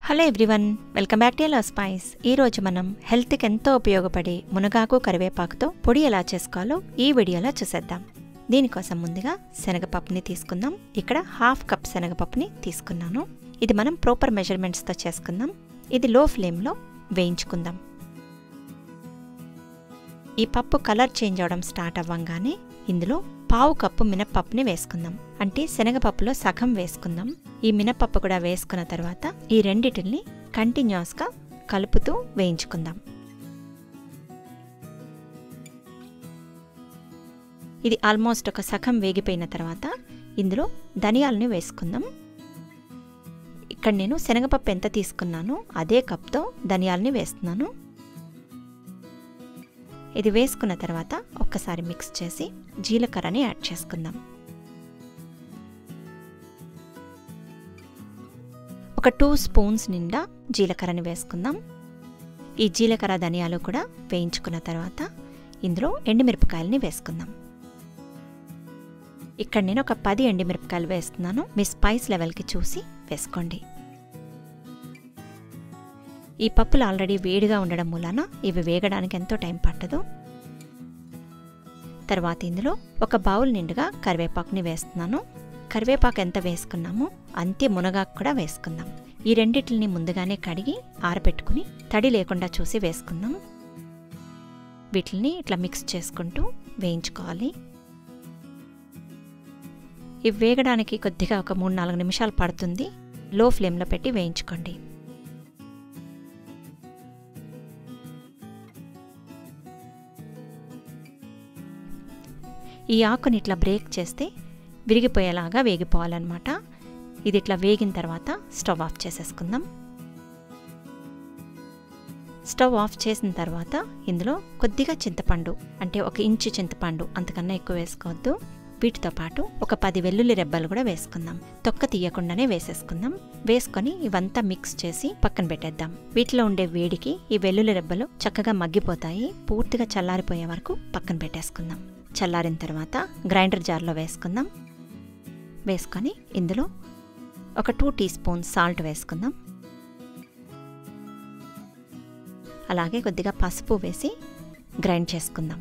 Hello everyone, welcome back to yellow spice. ఈ రోజు మనం హెల్త్కి ఎంతో ఉపయోగపడే మునగాకు కరివేపాకుతో పొడి ఎలా చేసుకోవాలో ఈ వీడియోలో చూసేద్దాం. దీనికోసం ముందుగా శనగపప్పుని తీసుకుందాం. ఇక్కడ 1/2 కప్ శనగపప్పుని తీసుకున్నాను. ఇది మనం ప్రాపర్ మెజర్మెంట్స్తో చేసుకుందాం. ఇది లో ఫ్లేమ్లో వేయించుకుందాం. ఈ పప్పు కలర్ చేంజ్ అవడం స్టార్ట్ అవ్వంగానే ఇందులో 1/2 కప్పు మినప్పప్పుని వేసుకుందాం. అంటే శనగపప్పులో సగం వేసుకుందాం. ఈ మినప్పప్పు కూడా వేసుకున్న తర్వాత ఈ రెండిటిని కంటిన్యూస్గా కలుపుతూ వేయించుకుందాం. ఇది ఆల్మోస్ట్ ఒక సగం వేగిపోయిన తర్వాత ఇందులో ధనియాలని వేసుకుందాం. ఇక్కడ నేను శనగపప్పు ఎంత తీసుకున్నానో అదే కప్తో ధనియాలని వేస్తున్నాను. ఇది వేసుకున్న తర్వాత ఒక్కసారి మిక్స్ చేసి జీలకర్రని యాడ్ చేసుకుందాం. ఒక 2 స్పూన్స్ నిండా జీలకర్రని వేసుకుందాం. ఈ జీలకర్ర ధనియాలు కూడా వేయించుకున్న తర్వాత ఇందులో ఎండుమిరపకాయలని వేసుకుందాం. ఇక్కడ నేను ఒక 10 ఎండుమిరపకాయలు వేస్తున్నాను. మీ స్పైస్ లెవెల్కి చూసి వేసుకోండి. ఈ పప్పులు ఆల్రెడీ వేడిగా ఉండడం మూలాన ఇవి వేగడానికి ఎంతో టైం పట్టదు. తర్వాత ఇందులో ఒక బౌల్ నిండుగా కరివేపాకుని వేస్తున్నాను. కరివేపాకు ఎంత వేసుకున్నామో అంతే మునగాకు కూడా వేసుకుందాం. ఈ రెండిటిని ముందుగానే కడిగి ఆరబెట్టుకుని తడి లేకుండా చూసి వేసుకుందాం. వీటిని ఇట్లా మిక్స్ చేసుకుంటూ వేయించుకోవాలి. ఇవి వేగడానికి కొద్దిగా ఒక 3-4 నిమిషాలు పడుతుంది. లో ఫ్లేమ్లో పెట్టి వేయించుకోండి. ఈ ఆకుని ఇట్లా బ్రేక్ చేస్తే విరిగిపోయేలాగా వేగిపోవాలన్నమాట. ఇది ఇట్లా వేగిన తర్వాత స్టవ్ ఆఫ్ చేసేసుకుందాం. స్టవ్ ఆఫ్ చేసిన తర్వాత ఇందులో కొద్దిగా చింతపండు, అంటే 1 ఇంచు చింతపండు, అంతకన్నా ఎక్కువ వేసుకోవద్దు. వీటితో పాటు ఒక 10 వెల్లుల్లి రెబ్బలు కూడా వేసుకుందాం. తొక్క తీయకుండానే వేసేసుకుందాం. వేసుకొని ఇవంతా మిక్స్ చేసి పక్కన పెట్టేద్దాం. వీటిలో ఉండే వేడికి ఈ వెల్లుల్లి రెబ్బలు చక్కగా మగ్గిపోతాయి. పూర్తిగా చల్లారిపోయే వరకు పక్కన పెట్టేసుకుందాం. చల్లారిన తర్వాత గ్రైండర్ జార్లో వేసుకుందాం. వేసుకొని ఇందులో ఒక 2 టీ స్పూన్స్ సాల్ట్ వేసుకుందాం. అలాగే కొద్దిగా పసుపు వేసి గ్రైండ్ చేసుకుందాం.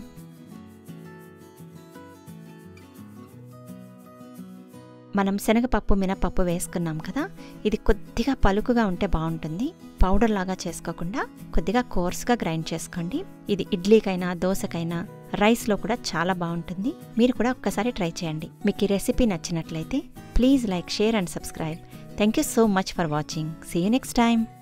మనం శనగపప్పు మినపప్పు వేసుకున్నాం కదా, ఇది కొద్దిగా పలుకుగా ఉంటే బాగుంటుంది. పౌడర్ లాగా చేసుకోకుండా కొద్దిగా కోర్స్గా గ్రైండ్ చేసుకోండి. ఇది ఇడ్లీకైనా దోశకైనా రైస్లో కూడా చాలా బాగుంటుంది. మీరు కూడా ఒక్కసారి ట్రై చేయండి. మీకు ఈ రెసిపీ నచ్చినట్లయితే please like, share and subscribe. Thank you so much for watching. See you next time.